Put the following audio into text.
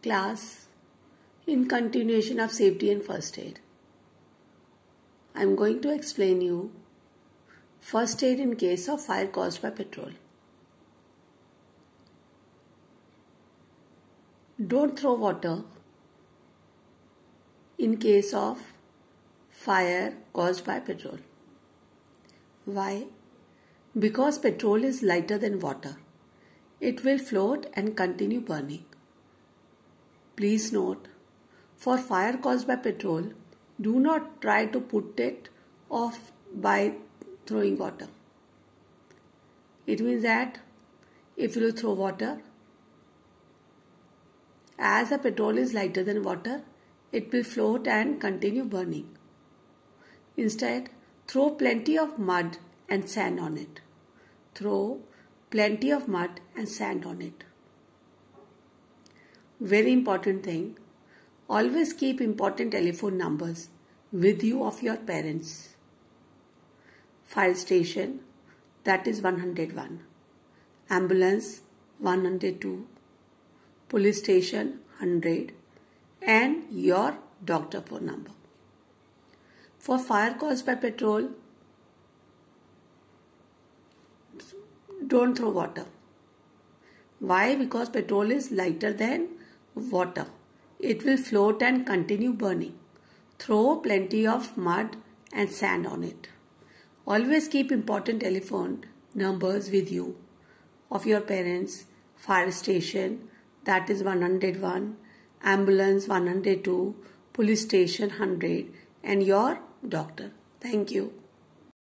Class, in continuation of safety and first aid, I am going to explain you first aid in case of fire caused by petrol. Don't throw water in case of fire caused by petrol. Why? Because petrol is lighter than water. It will float and continue burning. Please note, for fire caused by petrol, do not try to put it off by throwing water. It means that if you throw water, as the petrol is lighter than water, it will float and continue burning. Instead, throw plenty of mud and sand on it. Throw plenty of mud and sand on it. Very important thing, always keep important telephone numbers with you of your parents. Fire station, that is 101. Ambulance, 102. Police station, 100. And your doctor phone number. For fire caused by petrol, don't throw water. Why? Because petrol is lighter than water. It will float and continue burning. Throw plenty of mud and sand on it. Always keep important telephone numbers with you of your parents. Fire station, that is 101. Ambulance, 102. Police station, 100. And your doctor. Thank you.